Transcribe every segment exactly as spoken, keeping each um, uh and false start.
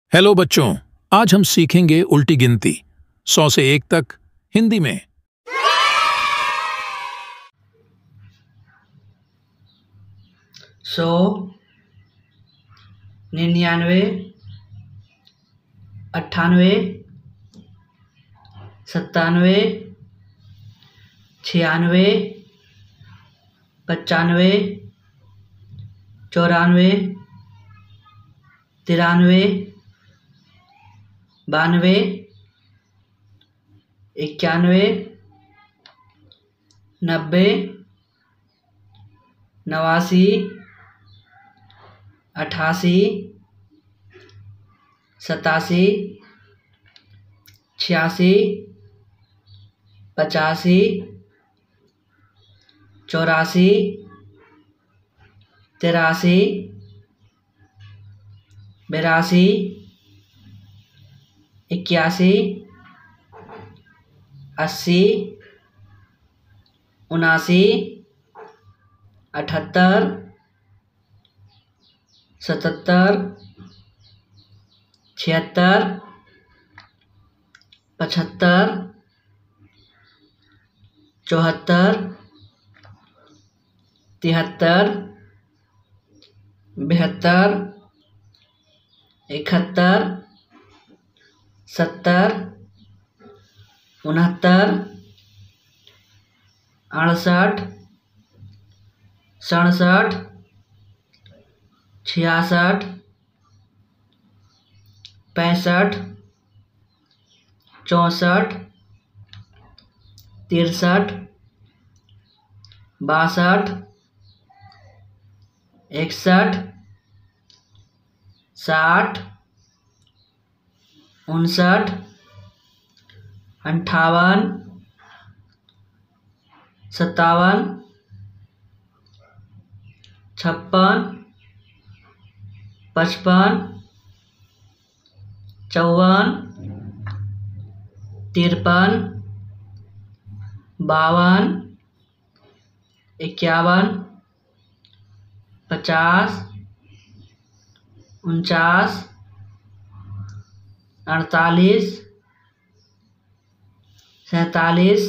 Hello बच्चों, आज हम सीखेंगे उल्टी गिनती सौ से एक तक हिंदी में। सौ, निन्यानवे, अट्ठानवे, सत्तानवे, छियानवे, पचानवे, चौरानवे, तिरानवे, बानवे, इक्यानवे, नब्बे, नवासी, अठासी, सतासी, छियासी, पचासी, चौरासी, तिरासी, बिरासी, इक्यासी, अस्सी, उनासी, अठहत्तर, सतहत्तर, छिहत्तर, पचहत्तर, चौहत्तर, तिहत्तर, बहत्तर, इकहत्तर, सत्तर, उनहत्तर, अड़सठ, सड़सठ, छियासठ, पैंसठ, चौंसठ, तिरसठ, बासठ, इकसठ, साठ, उनसठ, अंठावन, सत्तावन, छप्पन, पचपन, चौवन, तिरपन, बावन, इक्यावन, पचास, उनचास, अड़तालीस, सैंतालीस,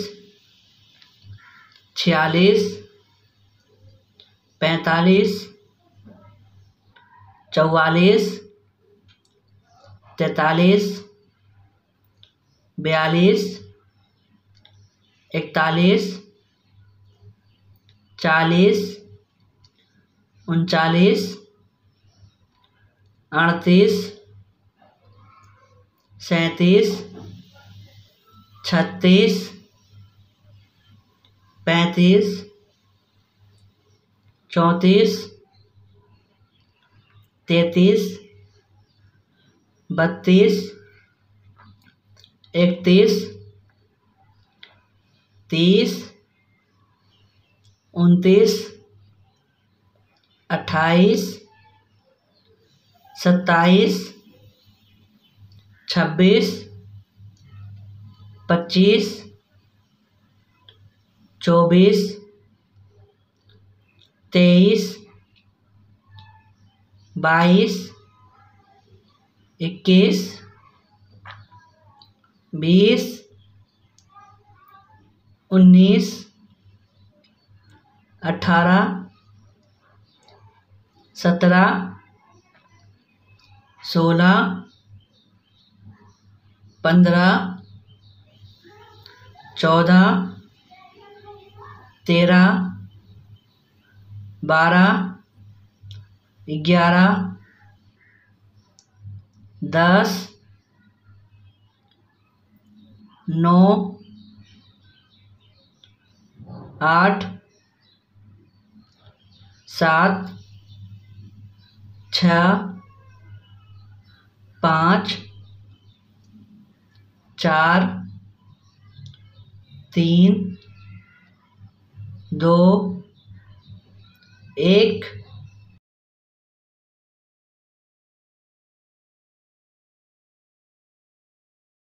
छियालीस, पैंतालीस, चौवालीस, तैंतालीस, बयालीस, इकतालीस, चालीस, उनचालीस, अड़तीस, सैंतीस, छत्तीस, पैंतीस, चौंतीस, तैंतीस, बत्तीस, इकतीस, तीस, उनतीस, अट्ठाईस, सत्ताईस, छब्बीस, पच्चीस, चौबीस, तेईस, बाईस, इक्कीस, बीस, उन्नीस, अठारह, सत्रह, सोलह, पंद्रह, चौदह, तेरह, बारह, ग्यारह, दस, नौ, आठ, सात, छः, पाँच, चार, तीन, दो, एक।